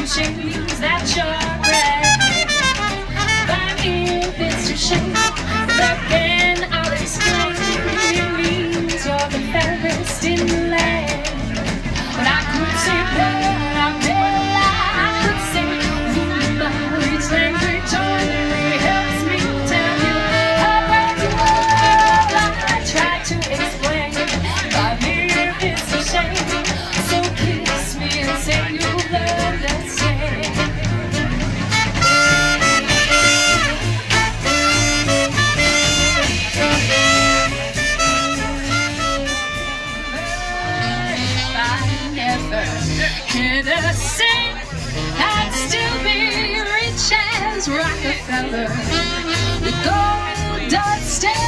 chains that you're wearing. Buy me if it's your shame, but then I'll explain. It means you're the fairest in the land. But I could say blood, I'm dead. I could say rumor, each language only helps me tell you how bad you are. I try to explain. Buy me if it's a shame, so kiss me and say you'll understand. Innocent, I'd still be rich as Rockefeller with gold dust.